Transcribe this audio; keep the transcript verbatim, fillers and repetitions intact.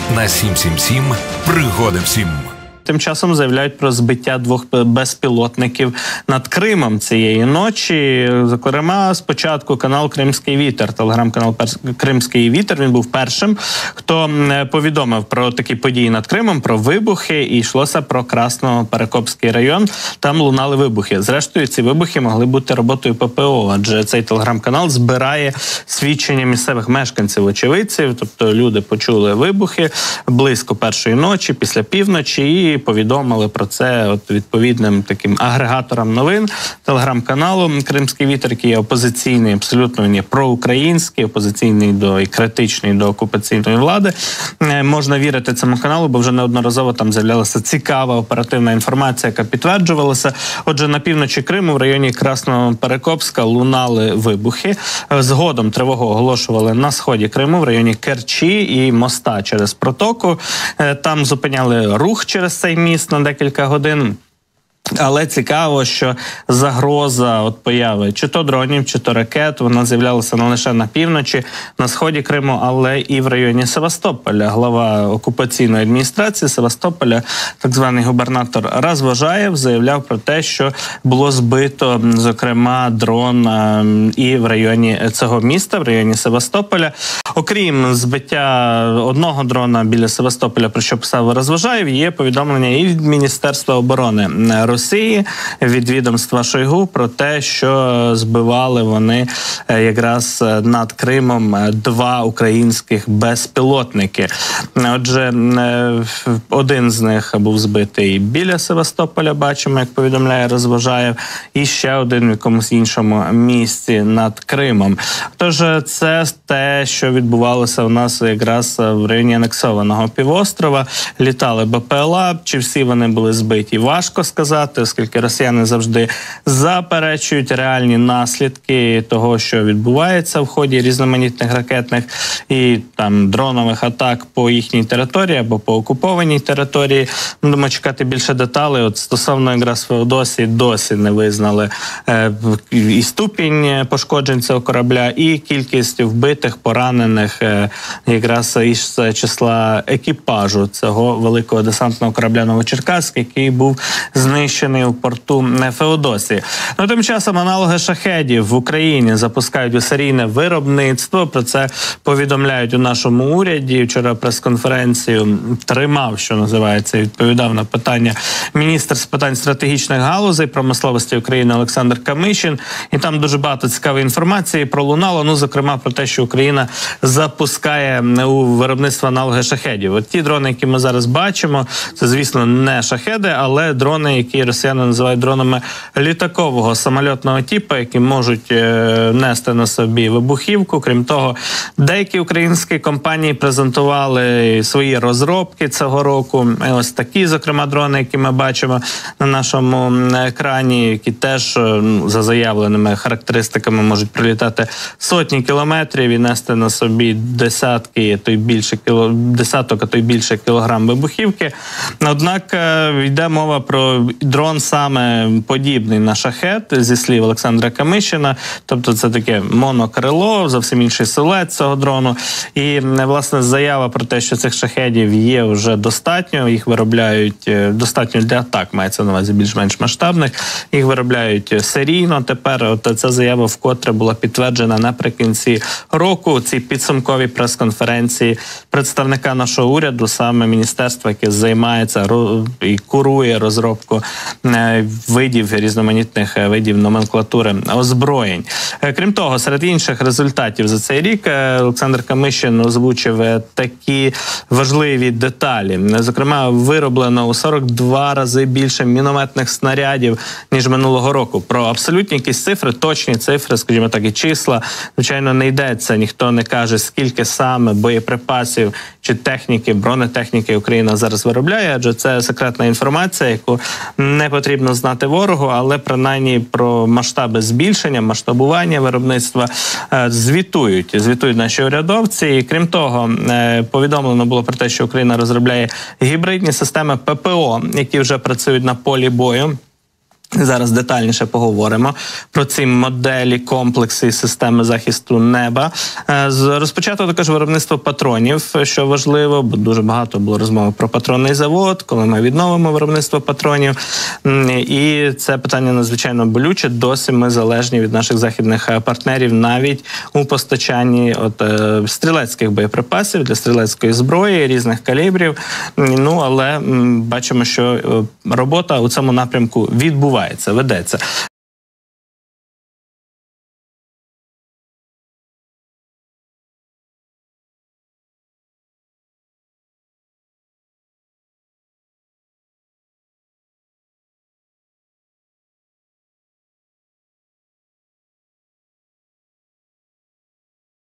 на сім сім сім пригоди всім. Тим часом заявляють про збиття двох безпілотників над Кримом цієї ночі. Зокрема, спочатку канал «Кримський вітер», телеграм-канал «Кримський вітер», він був першим, хто повідомив про такі події над Кримом, про вибухи, і йшлося про Красноперекопський район. Там лунали вибухи. Зрештою, ці вибухи могли бути роботою ППО, адже цей телеграм-канал збирає свідчення місцевих мешканців, очевидців, тобто люди почули вибухи близько першої ночі, після півночі, і повідомили про це от відповідним таким агрегаторам новин телеграм-каналу «Кримський вітер», який є опозиційний, абсолютно він є проукраїнський, опозиційний до і критичний до окупаційної влади. Можна вірити цьому каналу, бо вже неодноразово там з'являлася цікава оперативна інформація, яка підтверджувалася. Отже, на півночі Криму, в районі Красноперекопська, лунали вибухи. Згодом тривогу оголошували на сході Криму, в районі Керчі і моста через протоку. Там зупиняли рух через цей міст на декілька годин. Але цікаво, що загроза от появи чи то дронів, чи то ракет, вона з'являлася не лише на півночі, на сході Криму, але і в районі Севастополя. Глава окупаційної адміністрації Севастополя, так званий губернатор Розважаєв, заявляв про те, що було збито, зокрема, дрон і в районі цього міста, в районі Севастополя. Окрім збиття одного дрона біля Севастополя, про що писав Розважаєв, є повідомлення і від Міністерства оборони Росії, від відомства Шойгу про те, що збивали вони якраз над Кримом два українських безпілотники. Отже, один з них був збитий біля Севастополя, бачимо, як повідомляє Розважаєв, і ще один в якомусь іншому місці над Кримом. Тож це те, що відбувалося у нас якраз в районі анексованого півострова. Літали БПЛА, чи всі вони були збиті, важко сказати, оскільки росіяни завжди заперечують реальні наслідки того, що відбувається в ході різноманітних ракетних і там дронових атак по їхній території або по окупованій території. Будемо чекати більше деталей. От стосовно якраз Феодосії досі не визнали е, і ступінь пошкоджень цього корабля, і кількість вбитих, поранених е, якраз із числа екіпажу цього великого десантного корабля «Новочеркаськ», який був знищений у порту Феодосії. Ну, тим часом аналоги шахедів в Україні запускають у серійне виробництво. Про це повідомляють у нашому уряді. Вчора прес-конференцію тримав, що називається, відповідав на питання міністр з питань стратегічних галузей промисловості України Олександр Камишин. І там дуже багато цікавої інформації пролунало. Ну, зокрема, про те, що Україна запускає у виробництво аналоги шахедів. От ті дрони, які ми зараз бачимо, це, звісно, не шахеди, але дрони, які росіяни називають дронами літакового самольотного типу, які можуть е, нести на собі вибухівку. Крім того, деякі українські компанії презентували свої розробки цього року. І ось такі, зокрема, дрони, які ми бачимо на нашому екрані, які теж за заявленими характеристиками можуть прилітати сотні кілометрів і нести на собі десятки, то й більше кіло, десяток, а то й більше кілограм вибухівки. Однак йде мова про дрон саме подібний на шахет, зі слів Олександра Камишина. Тобто це таке монокрило, зовсім інший силует цього дрону. І, власне, заява про те, що цих шахедів є вже достатньо, їх виробляють достатньо для атак, мається на увазі більш-менш масштабних, їх виробляють серійно тепер. От ця заява вкотре була підтверджена наприкінці року у цій підсумковій прес-конференції представника нашого уряду, саме міністерства, яке займається і курує розробку видів, різноманітних видів номенклатури озброєнь. Крім того, серед інших результатів за цей рік Олександр Камишин озвучив такі важливі деталі. Зокрема, вироблено у сорок два рази більше мінометних снарядів, ніж минулого року. Про абсолютні якісь цифри, точні цифри, скажімо так, і числа, звичайно, не йдеться. Ніхто не каже, скільки саме боєприпасів чи техніки, бронетехніки Україна зараз виробляє, адже це секретна інформація, яку не потрібно знати ворогу, але принаймні про масштаби збільшення, масштабування виробництва звітують. Звітують наші урядовці. І, крім того, повідомлено було про те, що Україна розробляє гібридні системи ППО, які вже працюють на полі бою. Зараз детальніше поговоримо про ці моделі, комплекси і системи захисту неба. Розпочато також виробництво патронів, що важливо, бо дуже багато було розмови про патронний завод, коли ми відновимо виробництво патронів. І це питання надзвичайно болюче. Досі ми залежні від наших західних партнерів навіть у постачанні от, стрілецьких боєприпасів для стрілецької зброї, різних калібрів. Ну, але бачимо, що робота у цьому напрямку відбувається. Ведеться.